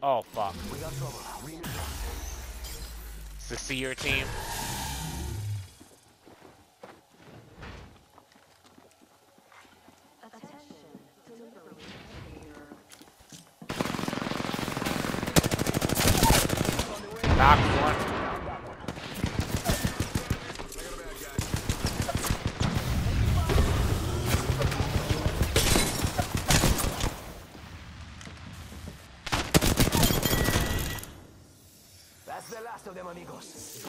Oh fuck. We got trouble. We need It's the seer team. Knocked one. That's the last of them, amigos.